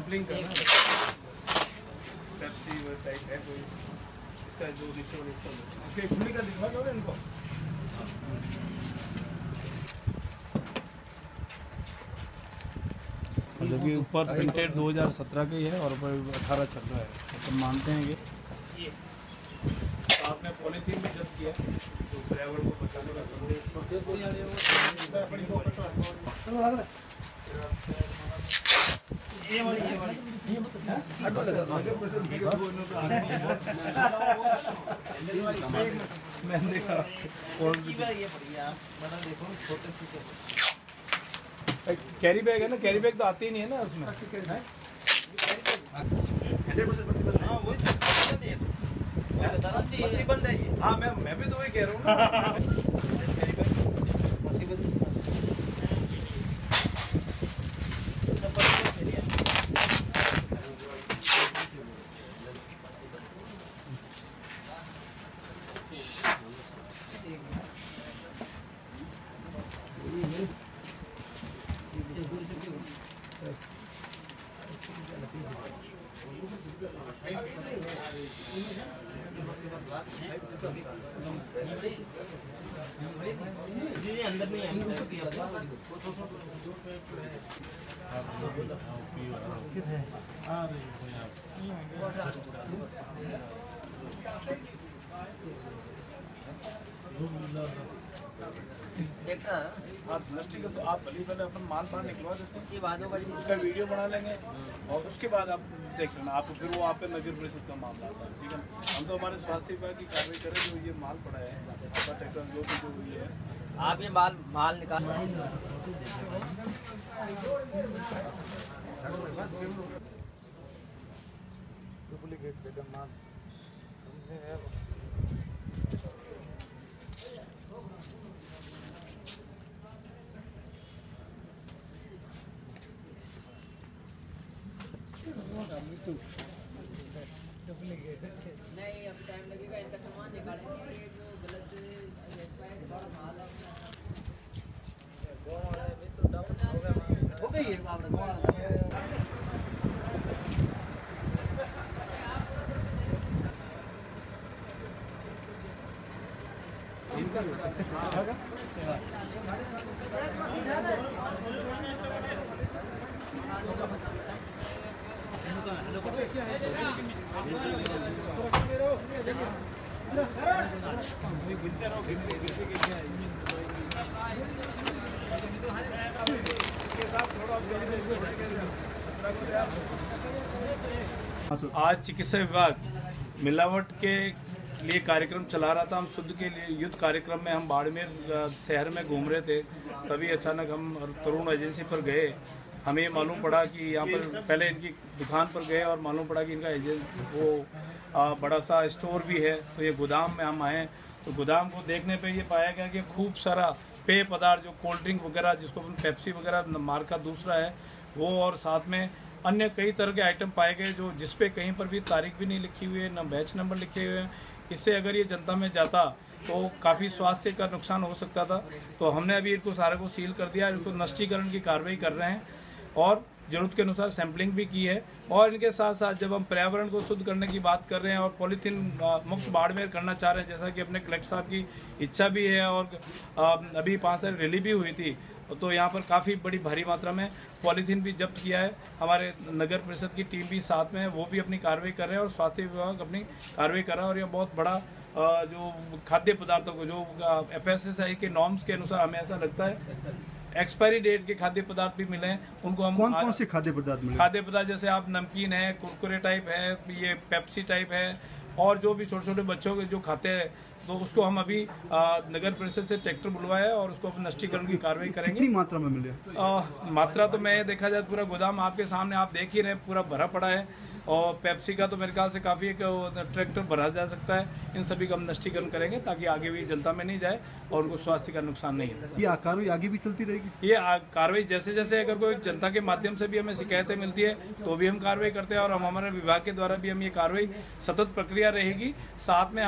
Sampling करना Pepsi वो type है कोई इसका जो नीचे वाला इसका ओके खुली का दिखवा दो इनको। मतलब कि ऊपर प्रिंटेड 2017 का ही है और ऊपर 18 चल रहा है। तो मानते हैं कि ये आपने पॉलीथीन भी जब्त किया तो ड्राइवर को बचाने का संदेश मैंने देखा कैरी बैग है ना, कैरी बैग तो आती ही नहीं है ना उसमें। हाँ मैं भी तो वही कह रहा हूँ ना। अंदर नहीं आप नष्टी का तो आप भली पहले अपन माल बाहर निकलवा देते हैं, ये बात होगा, उसका वीडियो बना लेंगे और उसके बाद आप देख लेना। आप फिर वो आप पे नगर परिषद का मामला आता है, ठीक है। हम तो हमारे स्वास्थ्य विभाग की कार्रवाई करें जो ये माल पड़ा है आपका ट्रैक्टर जो भी जो हुई है आप ये माल निकाल नहीं, अभी टाइम लगेगा, इनका सामान निकालेंगे। ये जो गलत माल हो गई है आज चिकित्सा विभाग मिलावट के लिए कार्यक्रम चला रहा था। हम शुद्ध के लिए युद्ध कार्यक्रम में हम बाड़मेर शहर में घूम रहे थे, तभी अचानक हम तरुण एजेंसी पर गए। हमें मालूम पड़ा कि यहाँ पर पहले इनकी दुकान पर गए और मालूम पड़ा कि इनका वो बड़ा सा स्टोर भी है। तो ये गोदाम में हम आए तो गोदाम को देखने पे ये पाया गया कि खूब सारा पेय पदार्थ जो कोल्ड ड्रिंक वगैरह जिसको पेप्सी वगैरह मार्का दूसरा है वो, और साथ में अन्य कई तरह के आइटम पाए गए जो जिसपे कहीं पर भी तारीख भी नहीं लिखी हुई है, न बैच नंबर लिखे हुए हैं। इससे अगर ये जनता में जाता तो काफ़ी स्वास्थ्य का नुकसान हो सकता था। तो हमने अभी इनको सारे को सील कर दिया, इनको नष्टीकरण की कार्रवाई कर रहे हैं और जरूरत के अनुसार सैंपलिंग भी की है। और इनके साथ साथ जब हम पर्यावरण को शुद्ध करने की बात कर रहे हैं और पॉलीथीन मुक्त बाड़मेर करना चाह रहे हैं, जैसा कि अपने कलेक्टर साहब की इच्छा भी है और अभी 5 तारीख रैली भी हुई थी, तो यहाँ पर काफ़ी बड़ी भारी मात्रा में पॉलीथीन भी जब्त किया है। हमारे नगर परिषद की टीम भी साथ में है, वो भी अपनी कार्रवाई कर रहे हैं और स्वास्थ्य विभाग अपनी कार्रवाई कर रहा है। और यह बहुत बड़ा जो खाद्य पदार्थों को जो FSSAI के नॉर्म्स के अनुसार हमें ऐसा लगता है एक्सपायरी डेट के खाद्य पदार्थ भी मिले हैं उनको। हम कौन से खाद्य पदार्थ मिले? खाद्य पदार्थ जैसे आप नमकीन है, कुरकुरे टाइप है, ये पेप्सी टाइप है और जो भी छोटे छोटे बच्चों के जो खाते हैं, तो उसको हम अभी नगर परिषद से ट्रैक्टर बुलवाया है और उसको नष्टीकरण की कार्रवाई करेंगे। कितनी मात्रा में मिले? मात्रा तो मैं देखा जाए पूरा गोदाम आपके सामने आप देख ही रहे, पूरा भरा पड़ा है। और पेप्सी का तो मेरे ख्याल से काफ़ी एक ट्रैक्टर भरा जा सकता है। इन सभी का हम नष्टीकरण करेंगे ताकि आगे भी जनता में नहीं जाए और उनको स्वास्थ्य का नुकसान नहीं है। ये कार्रवाई आगे भी चलती रहेगी? ये कार्रवाई जैसे जैसे अगर कोई जनता के माध्यम से भी हमें शिकायतें मिलती है तो भी हम कार्रवाई करते हैं और हम हमारे विभाग के द्वारा भी हम ये कार्रवाई सतत प्रक्रिया रहेगी। साथ में हम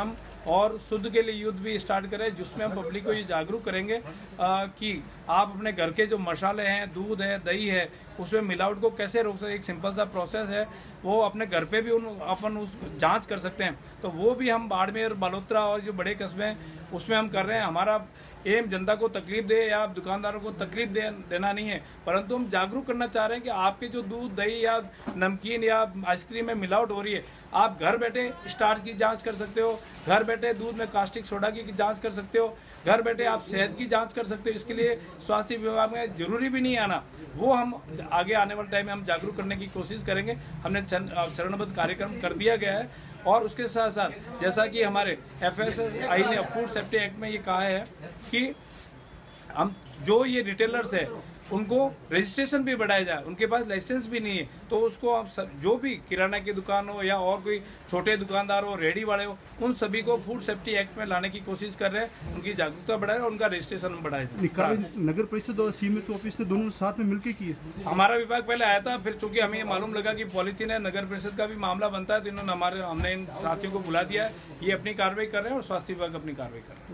और शुद्ध के लिए युद्ध भी स्टार्ट करें, जिसमें हम पब्लिक को ये जागरूक करेंगे कि आप अपने घर के जो मसाले हैं, दूध है, दही है, उसमें मिलावट को कैसे रोक सकते। एक सिंपल सा प्रोसेस है, वो अपने घर पे भी अपन उस जांच कर सकते हैं। तो वो भी हम बाड़मेर, बालोतरा और जो बड़े कस्बे हैं उसमें हम कर रहे हैं। हमारा एम जनता को तकलीफ दे या दुकानदारों को तकलीफ देना नहीं है, परंतु हम जागरूक करना चाह रहे हैं कि आपके जो दूध, दही या नमकीन या आइसक्रीम में मिलावट हो रही है, आप घर बैठे स्टार्च की जांच कर सकते हो, घर बैठे दूध में कास्टिक सोडा की जांच कर सकते हो, घर बैठे आप सेहत की जांच कर सकते हो। इसके लिए स्वास्थ्य विभाग में जरूरी भी नहीं आना, वो हम आगे आने वाले टाइम में हम जागरूक करने की कोशिश करेंगे। हमने चरणबद्ध कार्यक्रम कर दिया गया है। और उसके साथ साथ जैसा कि हमारे FSSAI ने फूड सेफ्टी एक्ट में ये कहा है कि हम जो ये रिटेलर्स है उनको रजिस्ट्रेशन भी बढ़ाया जाए, उनके पास लाइसेंस भी नहीं है, तो उसको हम जो भी किराना की दुकान हो या और कोई छोटे दुकानदार हो, रेडी वाले हो, उन सभी को फूड सेफ्टी एक्ट में लाने की कोशिश कर रहे हैं। उनकी जागरूकता बढ़ाए और उनका रजिस्ट्रेशन बढ़ाए जाए। नगर परिषद और सीएमएस ऑफिस ने दोनों साथ में मिलकर किए। हमारा विभाग पहले आया था, फिर चूंकि हमें मालूम लगा कि पॉलीथीन है, नगर परिषद का भी मामला बनता है, तो हमने इन साथियों को बुला दिया है। ये अपनी कार्रवाई कर रहे हैं और स्वास्थ्य विभाग अपनी कार्रवाई कर रहे हैं।